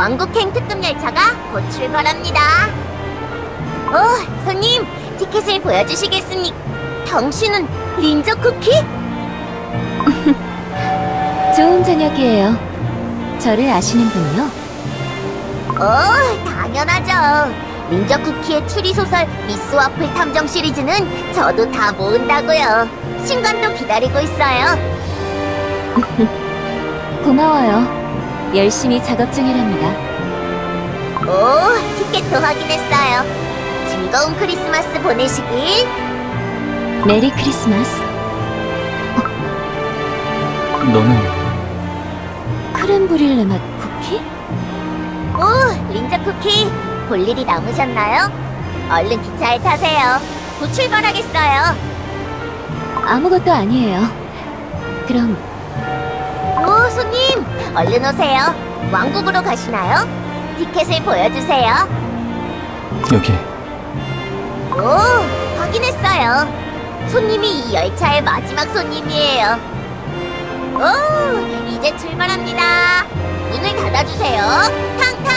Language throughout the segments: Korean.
왕국행 특급 열차가 곧 출발합니다. 손님, 티켓을 보여주시겠습니까? 당신은 린저 쿠키? 좋은 저녁이에요. 저를 아시는군요. 당연하죠. 린저 쿠키의 추리소설 미스 와플 탐정 시리즈는 저도 다 모은다고요. 신간도 기다리고 있어요. 고마워요. 열심히 작업 중이랍니다. 티켓도 확인했어요. 즐거운 크리스마스 보내시길. 메리 크리스마스. 너는? 크렘브릴레 맛 쿠키? 린저 쿠키, 볼 일이 남으셨나요? 얼른 기차에 타세요. 곧 출발하겠어요. 아무것도 아니에요. 그럼 손님, 얼른 오세요. 왕국으로 가시나요? 티켓을 보여주세요. 여기. 확인했어요. 손님이 이 열차의 마지막 손님이에요. 이제 출발합니다. 문을 닫아주세요. 탕탕!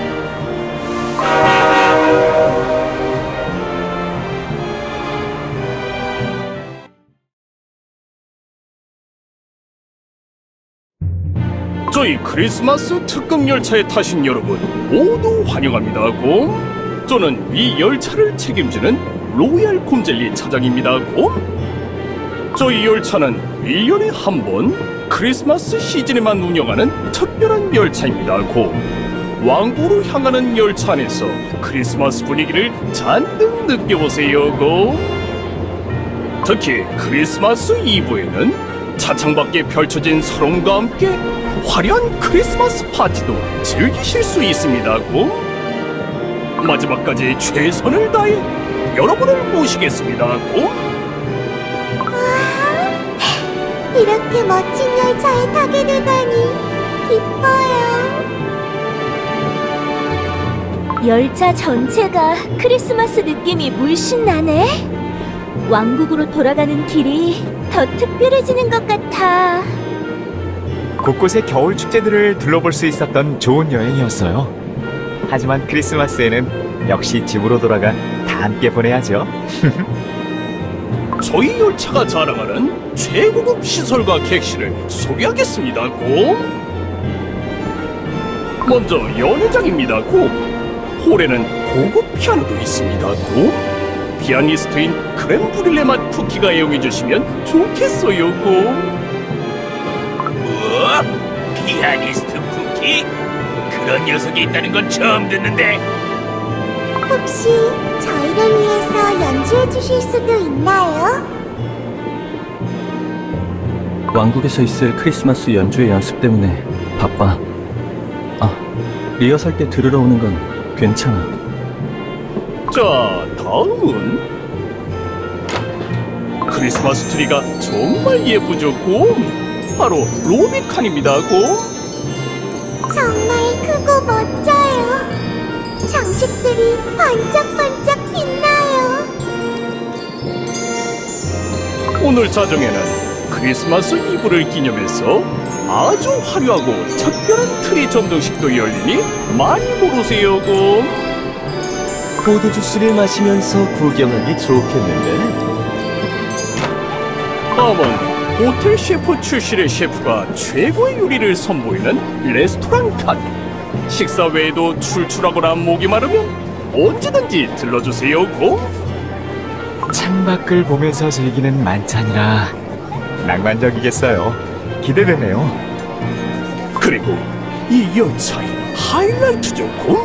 저희 크리스마스 특급 열차에 타신 여러분 모두 환영합니다고. 저는 이 열차를 책임지는 로얄 곰젤리 차장입니다고. 저희 열차는 1년에 한 번 크리스마스 시즌에만 운영하는 특별한 열차입니다고. 왕국으로 향하는 열차 안에서 크리스마스 분위기를 잔뜩 느껴보세요고. 특히 크리스마스 이브에는 차창 밖에 펼쳐진 서롱과 함께 화려한 크리스마스 파티도 즐기실 수 있습니다고. 마지막까지 최선을 다해 여러분을 모시겠습니다고. 이렇게 멋진 열차에 타게 되다니 기뻐요. 열차 전체가 크리스마스 느낌이 물씬 나네. 왕국으로 돌아가는 길이 더 특별해지는 것 같아. 곳곳의 겨울 축제들을 둘러볼 수 있었던 좋은 여행이었어요. 하지만 크리스마스에는 역시 집으로 돌아가 다 함께 보내야죠. 저희 열차가 자랑하는 최고급 시설과 객실을 소개하겠습니다고. 먼저 연회장입니다고. 홀에는 고급 피아노도 있습니다고. 피아니스트인 크렘브릴레 맛 쿠키가 애용해주시면 좋겠어요고. 피아니스트 쿠키? 그런 녀석이 있다는 건 처음 듣는데. 혹시 저희를 위해서 연주해 주실 수도 있나요? 왕국에서 있을 크리스마스 연주회 연습 때문에 바빠. 리허설 때 들으러 오는 건 괜찮아. 자, 다음은 크리스마스 트리가 정말 예쁘죠, 곰? 바로 로비칸입니다고. 정말 크고 멋져요. 장식들이 반짝반짝 빛나요. 오늘 자정에는 크리스마스 이브를 기념해서 아주 화려하고 특별한 트리 전등식도 열리니 많이 보러 오세요, 곰. 포도주스를 마시면서 구경하기 좋겠는데? 다음은 호텔 셰프 출신의 셰프가 최고의 요리를 선보이는 레스토랑 칸. 식사 외에도 출출하거나 목이 마르면 언제든지 들러주세요, 고. 창밖을 보면서 즐기는 만찬이라 낭만적이겠어요. 기대되네요. 그리고 이 열차의 하이라이트죠, 고.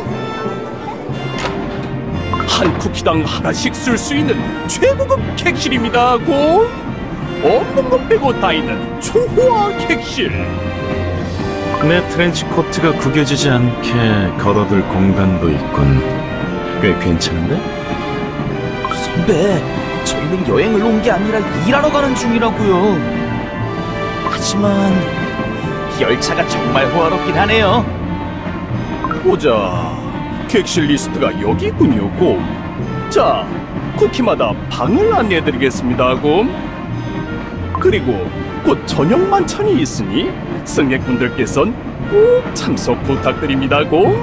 한 쿠키당 하나씩 쓸 수 있는 최고급 객실입니다, 고. 없는 것 빼고 다 있는 초호화 객실. 내 트렌치 코트가 구겨지지 않게 걸어둘 공간도 있군. 꽤 괜찮은데? 선배, 저희는 여행을 온 게 아니라 일하러 가는 중이라고요. 하지만 열차가 정말 호화롭긴 하네요. 보자, 객실 리스트가 여기 있군요, 곰. 자, 쿠키마다 방을 안내해드리겠습니다, 곰. 그리고 곧 저녁 만찬이 있으니 승객분들께선 꼭 참석 부탁드립니다, 고.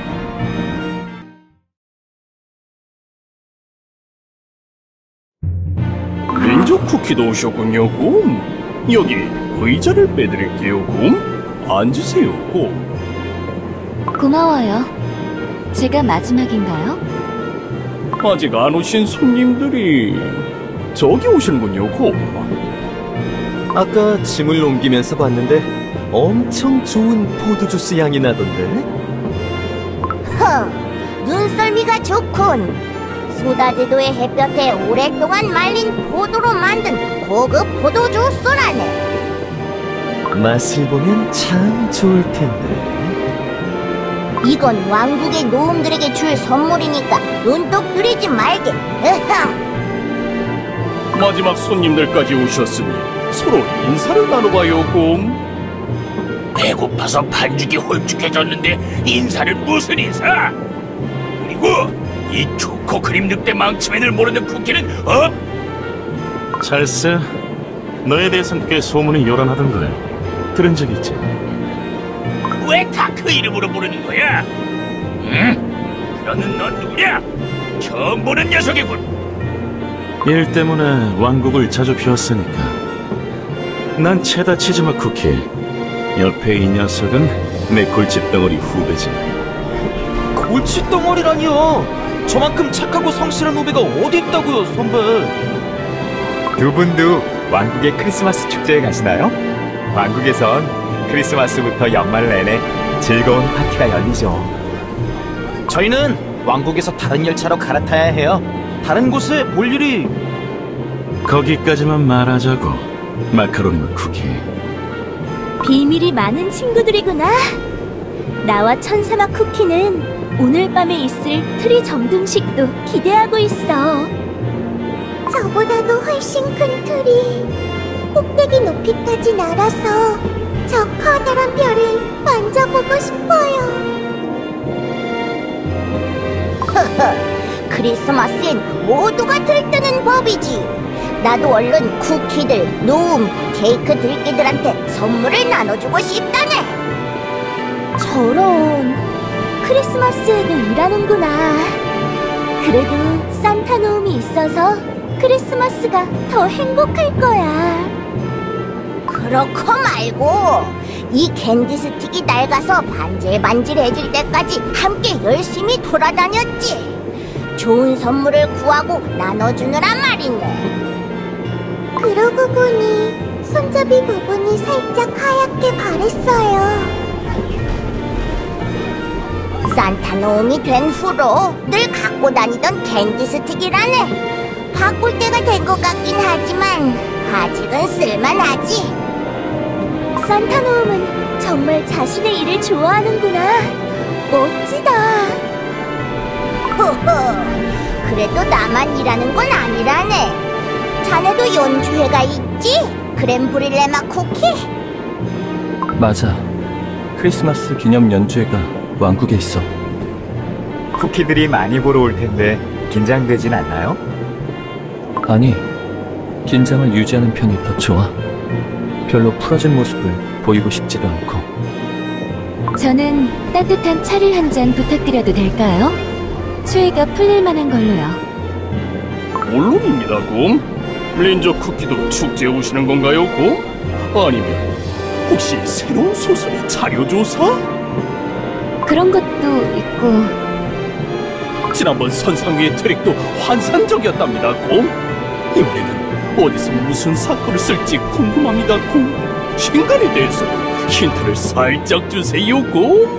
린저 쿠키도 오셨군요, 곰. 여기 의자를 빼드릴게요, 곰. 앉으세요, 곰. 고마워요. 제가 마지막인가요? 아직 안 오신 손님들이 저기 오시는군요, 곰. 아까 짐을 옮기면서 봤는데 엄청 좋은 포도주스 향이 나던데? 눈썰미가 좋군. 소다제도의 햇볕에 오랫동안 말린 포도로 만든 고급 포도주스라네. 맛을 보면 참 좋을 텐데. 이건 왕국의 노움들에게 줄 선물이니까 눈독 들이지 말게. 마지막 손님들까지 오셨으니 서로 인사를 나눠봐요, 곰. 배고파서 반죽이 홀쭉해졌는데 인사를 무슨 인사? 그리고 이 초코 크림 늑대 망치맨을 모르는 쿠키는 찰스, 너에 대해선 꽤 소문이 요란하던 걸 들은 적 있지? 왜 다 그 이름으로 부르는 거야? 응? 너는 넌 누구냐? 처음 보는 녀석이군. 일 때문에 왕국을 자주 비웠으니까. 난 체다 치즈맛 쿠키. 옆에 이 녀석은 내 골칫덩어리 후배지. 골칫덩어리라니요. 저만큼 착하고 성실한 후배가 어디 있다고요, 선배. 두 분도 왕국의 크리스마스 축제에 가시나요? 왕국에선 크리스마스부터 연말 내내 즐거운 파티가 열리죠. 저희는 왕국에서 다른 열차로 갈아타야 해요. 다른 곳에 볼 일이... 거기까지만 말하자고, 마카로니맛 쿠키. 비밀이 많은 친구들이구나. 나와 천사맛 쿠키는 오늘 밤에 있을 트리 점등식도 기대하고 있어. 저보다도 훨씬 큰 틀이 꼭대기 높이 타진 않아서 저 커다란 별을 만져보고 싶어요. 크리스마스엔 모두가 들뜨는 법이지. 나도 얼른 쿠키들, 노움, 케이크 들기들한테 선물을 나눠주고 싶다네. 저런, 크리스마스에도 일하는구나. 그래도 산타 노움이 있어서 크리스마스가 더 행복할 거야. 그렇고 말고 이 캔디 스틱이 낡아서 반질반질해질 때까지 함께 열심히 돌아다녔지. 좋은 선물을 구하고 나눠주느라 말이네. 그러고 보니 손잡이 부분이 살짝 하얗게 바랬어요. 산타 노움이 된 후로 늘 갖고 다니던 캔디 스틱이라네. 바꿀 때가 된 것 같긴 하지만 아직은 쓸만하지. 산타 노움은 정말 자신의 일을 좋아하는구나. 멋지다. 호호, 그래도 나만 일하는 건 아니라네. 자네도 연주회가 있지? 크렘브릴레 맛 쿠키? 맞아. 크리스마스 기념 연주회가 왕국에 있어. 쿠키들이 많이 보러 올 텐데 긴장되진 않나요? 아니, 긴장을 유지하는 편이 더 좋아. 별로 풀어진 모습을 보이고 싶지도 않고. 저는 따뜻한 차를 한 잔 부탁드려도 될까요? 추위가 풀릴 만한 걸로요. 물론입니다, 곰. 린저 쿠키도 축제에 오시는 건가요, 곰? 아니면 혹시 새로운 소설의 자료조사? 그런 것도 있고. 지난번 선상위의 트릭도 환상적이었답니다, 곰. 이번에는 어디서 무슨 사건을 쓸지 궁금합니다, 곰. 신간에 대해서 힌트를 살짝 주세요, 곰.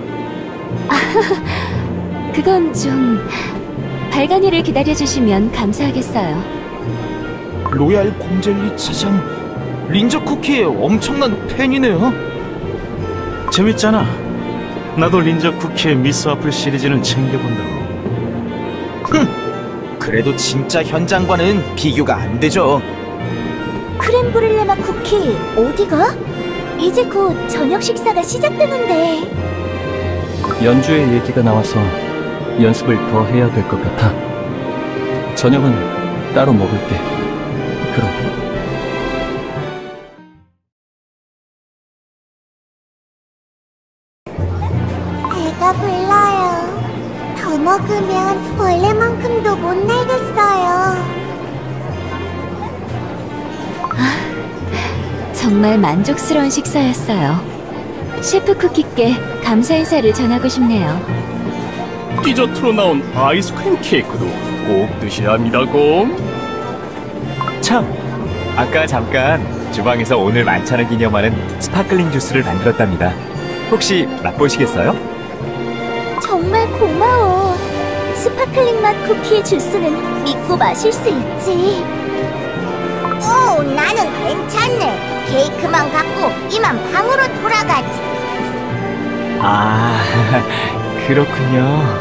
그건 좀... 발간이를 기다려주시면 감사하겠어요. 로얄 곰젤리 차장 린저 쿠키의 엄청난 팬이네요. 재밌잖아. 나도 린저 쿠키의 미스 와플 시리즈는 챙겨본다고. 그래도 진짜 현장과는 비교가 안 되죠. 크렘브릴레 맛 쿠키 어디가? 이제 곧 저녁 식사가 시작되는데. 연주회 얘기가 나와서 연습을 더 해야 될 것 같아. 저녁은 따로 먹을게. 그럼. 먹으면 원래만큼도 못 날겠어요. 정말 만족스러운 식사였어요. 셰프 쿠키께 감사 인사를 전하고 싶네요. 디저트로 나온 아이스크림 케이크도 꼭 드셔야 합니다고. 참, 아까 잠깐 주방에서 오늘 만찬을 기념하는 스파클링 주스를 만들었답니다. 혹시 맛보시겠어요? 정말 고마워. 스파클링 맛 쿠키의 주스는 믿고 마실 수 있지. 오, 나는 괜찮네. 케이크만 갖고 이만 방으로 돌아가지. 아, 그렇군요.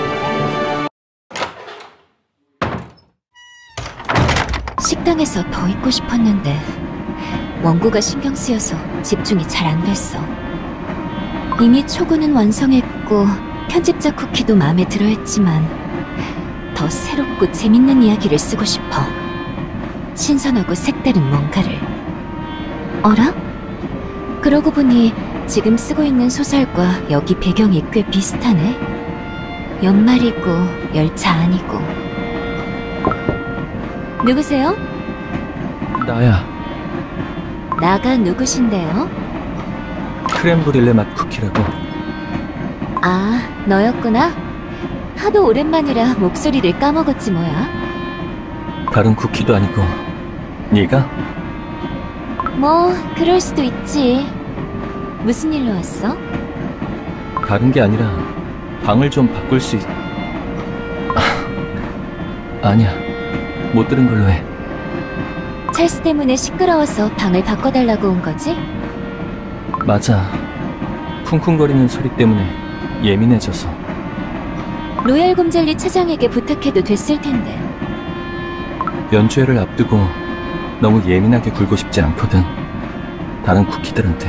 식당에서 더 있고 싶었는데 원고가 신경 쓰여서 집중이 잘 안 됐어. 이미 초고는 완성했고 편집자 쿠키도 마음에 들어 했지만 더 새롭고 재밌는 이야기를 쓰고 싶어. 신선하고 색다른 뭔가를. 어라? 그러고 보니 지금 쓰고 있는 소설과 여기 배경이 꽤 비슷하네. 연말이고 열차 아니고. 누구세요? 나야. 나가 누구신데요? 크렘브릴레 맛 쿠키라고. 아, 너였구나. 하도 오랜만이라 목소리를 까먹었지 뭐야. 다른 쿠키도 아니고 네가? 뭐 그럴 수도 있지. 무슨 일로 왔어? 다른 게 아니라 방을 좀 바꿀 수 있... 아니야, 못 들은 걸로 해. 찰스 때문에 시끄러워서 방을 바꿔달라고 온 거지? 맞아. 쿵쿵거리는 소리 때문에 예민해져서. 로얄 곰젤리 차장에게 부탁해도 됐을 텐데. 연주회를 앞두고 너무 예민하게 굴고 싶지 않거든. 다른 쿠키들한테.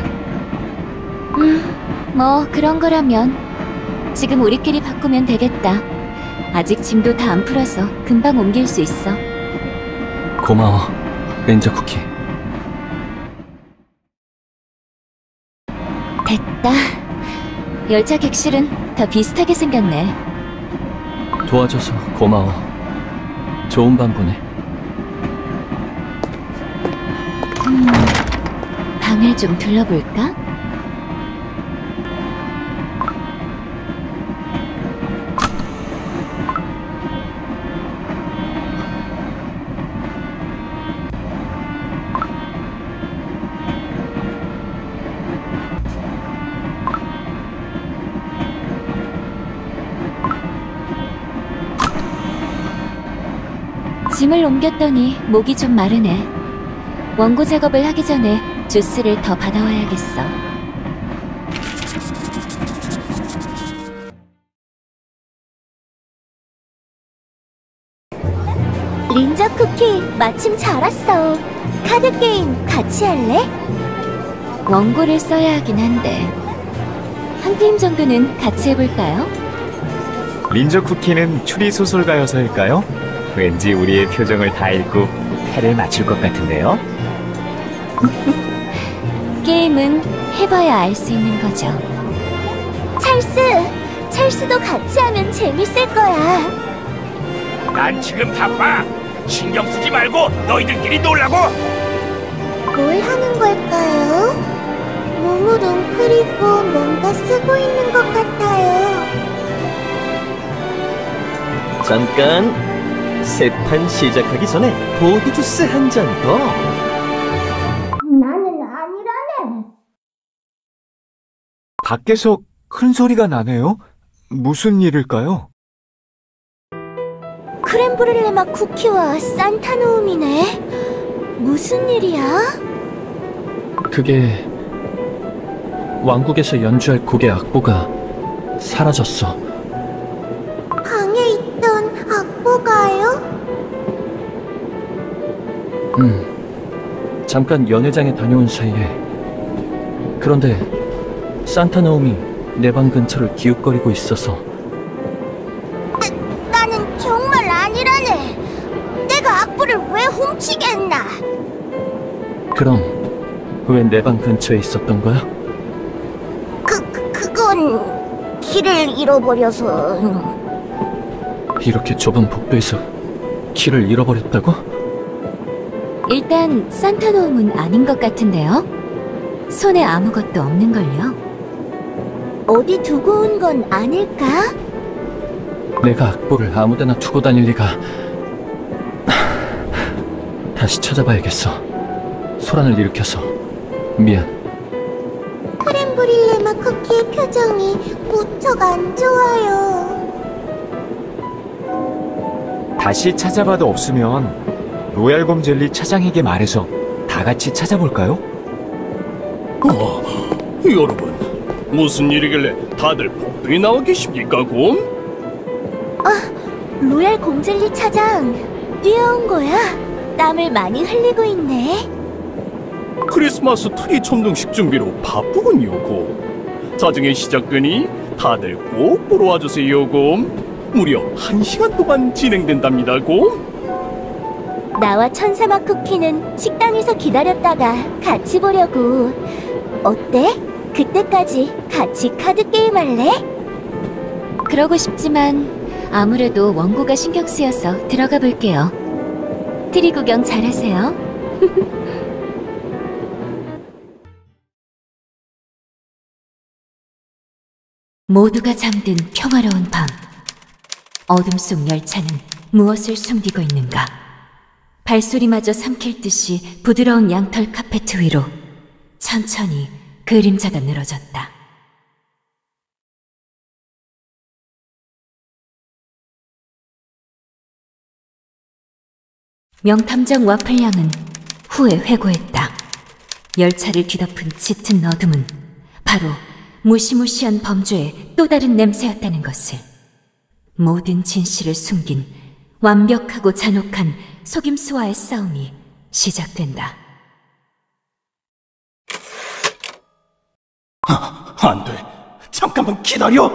뭐 그런 거라면 지금 우리끼리 바꾸면 되겠다. 아직 짐도 다 안 풀어서 금방 옮길 수 있어. 고마워, 렌저 쿠키. 됐다. 열차 객실은 다 비슷하게 생겼네. 도와줘서 고마워. 좋은 밤 보내. 방을 좀 둘러볼까? 짐을 옮겼더니 목이 좀 마르네. 원고 작업을 하기 전에 주스를 더 받아와야겠어. 린저 쿠키, 마침 잘 왔어. 카드 게임 같이 할래? 원고를 써야 하긴 한데 한 게임 정도는 같이 해볼까요? 린저 쿠키는 추리 소설가여서일까요? 왠지 우리의 표정을 다 읽고 패를 맞출 것 같은데요? 게임은 해봐야 알 수 있는 거죠. 찰스도 같이 하면 재밌을 거야. 난 지금 바빠. 신경 쓰지 말고 너희들끼리 놀라고. 뭘 하는 걸까요? 몸을 웅크리고 뭔가 쓰고 있는 것 같아요. 잠깐. 새 판 시작하기 전에 보드 주스 한 잔 더. 나는 아니라네. 밖에서 큰 소리가 나네요? 무슨 일일까요? 크렘브렐레 맛 쿠키와 산타노움이네. 무슨 일이야? 그게 왕국에서 연주할 곡의 악보가 사라졌어. 방에 있던 악보가요? 잠깐 연회장에 다녀온 사이에. 그런데 산타노움이 내 방 근처를 기웃거리고 있어서. 나는 정말 아니라네. 내가 악보를 왜 훔치겠나? 그럼 왜 내 방 근처에 있었던 거야? 그건 길을 잃어버려서. 이렇게 좁은 복도에서 키를 잃어버렸다고? 일단 산타노움은 아닌 것 같은데요? 손에 아무것도 없는걸요? 어디 두고 온 건 아닐까? 내가 악보를 아무데나 두고 다닐 리가. 다시 찾아봐야겠어. 소란을 일으켜서 미안. 크렘브릴레마 쿠키의 표정이 무척 안 좋아요. 다시 찾아봐도 없으면 로얄곰 젤리 차장에게 말해서 다 같이 찾아볼까요? 여러분, 무슨 일이길래 다들 복도에 나와 계십니까, 곰? 로얄 곰젤리 차장, 뛰어온 거야? 땀을 많이 흘리고 있네. 크리스마스 트리 점등식 준비로 바쁘군요, 곰. 자정에 시작되니 다들 꼭 보러 와주세요, 곰. 무려 1시간 동안 진행된답니다, 곰. 나와 천사맛 쿠키는 식당에서 기다렸다가 같이 보려고. 어때? 그때까지 같이 카드 게임 할래? 그러고 싶지만 아무래도 원고가 신경 쓰여서 들어가 볼게요. 트리 구경 잘하세요. 모두가 잠든 평화로운 밤. 어둠 속 열차는 무엇을 숨기고 있는가? 발소리마저 삼킬 듯이 부드러운 양털 카페트 위로 천천히 그림자가 늘어졌다. 명탐정 와플량은 후에 회고했다. 열차를 뒤덮은 짙은 어둠은 바로 무시무시한 범죄의 또 다른 냄새였다는 것을. 모든 진실을 숨긴 완벽하고 잔혹한 속임수와의 싸움이 시작된다. 안 돼. 잠깐만 기다려.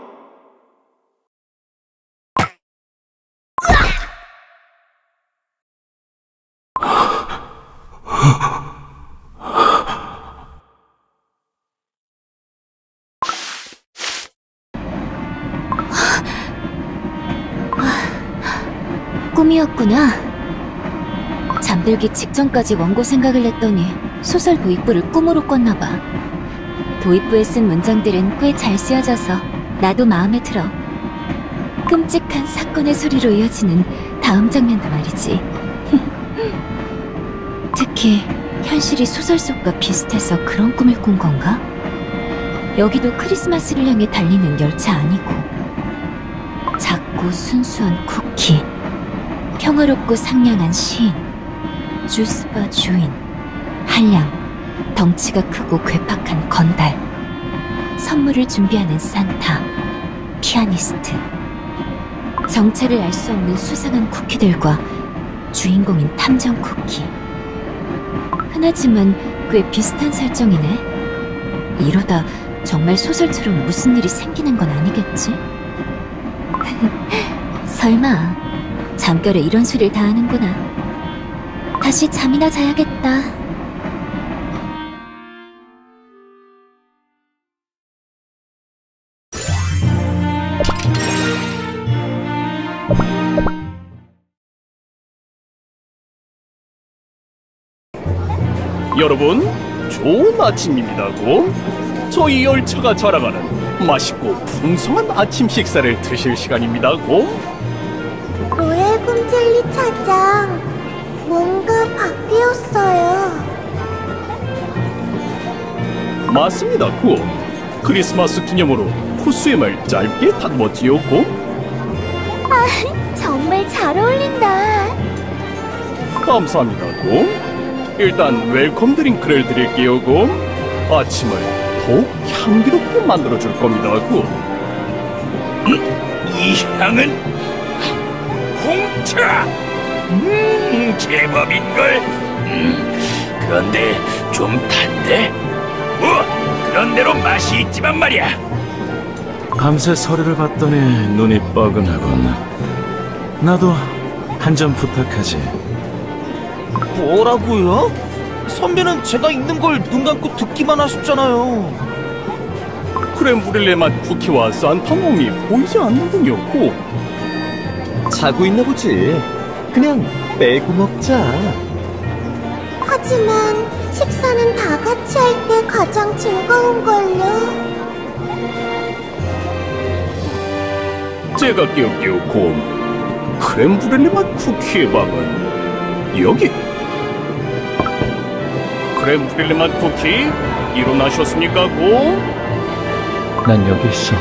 꿈이었구나. 잠들기 직전까지 원고 생각을 했더니 소설 도입부를 꿈으로 꿨나봐. 도입부에 쓴 문장들은 꽤 잘 쓰여져서 나도 마음에 들어. 끔찍한 사건의 소리로 이어지는 다음 장면도 말이지. 특히 현실이 소설 속과 비슷해서 그런 꿈을 꾼 건가? 여기도 크리스마스를 향해 달리는 열차 아니고 작고 순수한 쿠키, 평화롭고 상냥한 시인, 주스바 주인, 한량, 덩치가 크고 괴팍한 건달, 선물을 준비하는 산타, 피아니스트, 정체를 알 수 없는 수상한 쿠키들과 주인공인 탐정 쿠키. 흔하지만 꽤 비슷한 설정이네. 이러다 정말 소설처럼 무슨 일이 생기는 건 아니겠지? 설마 잠결에 이런 소리를 다 하는구나. 다시 잠이나 자야겠다. 여러분, 좋은 아침입니다고. 저희 열차가 자랑하는 맛있고 풍성한 아침 식사를 드실 시간입니다고. 로얄 곰젤리 차장, 뭔가 바뀌었어요. 맞습니다고. 크리스마스 기념으로 코스염을 짧게 다듬었지요, 고. 정말 잘 어울린다. 감사합니다, 고. 일단 웰컴 드링크를 드릴게요, 고. 아침을 더욱 향기롭게 만들어줄 겁니다, 고. 이 향은 홍차. 제법인걸. 그런데 좀 단데. 뭐 그런 대로 맛이 있지만 말이야. 밤새 서류를 봤더니 눈이 뻐근하군. 나도 한 잔 부탁하지. 뭐라고요? 선배는 제가 읽는 걸 눈 감고 듣기만 하셨잖아요. 크렘브릴레 맛 쿠키와 산타몽이 보이지 않는군요, 고. 자고 있나 보지. 그냥 빼고 먹자. 하지만 식사는 다 같이 할 때 가장 즐거운걸요. 제가 끼우끼우 곰. 크렘브렐레 맛 쿠키의 방은 여기. 크렘브렐레 맛 쿠키 일어나셨습니까, 곰? 난 여기 있어.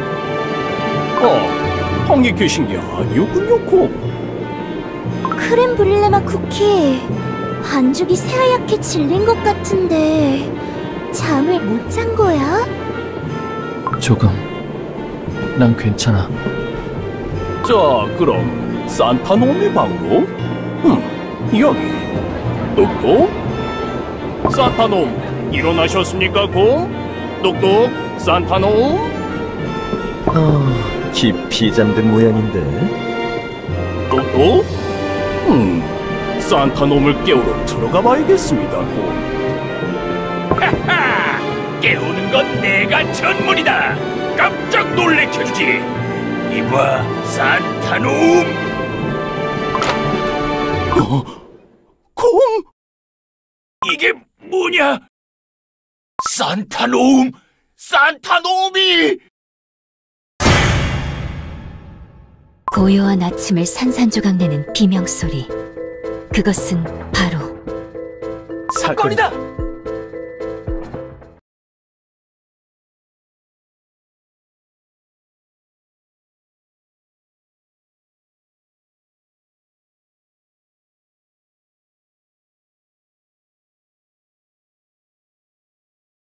방에 계신 게 아니었군요, 곰. 크렘 브릴레 맛 쿠키, 반죽이 새하얗게 질린 것 같은데 잠을 못 잔 거야? 조금. 난 괜찮아. 자, 그럼 산타놈의 방으로? 여기. 똑똑. 산타놈 일어나셨습니까, 곰? 똑똑. 산타놈. 깊이 잠든 모양인데. 똑똑. 산타놈을 깨우러 들어가 봐야겠습니다, 곰. 하하! 깨우는 건 내가 전문이다. 깜짝 놀래켜주지. 이봐, 산타놈. 곰? 이게 뭐냐? 산타놈! 산타놈이! 고요한 아침을 산산조각내는 비명소리. 그것은 바로 사건이다!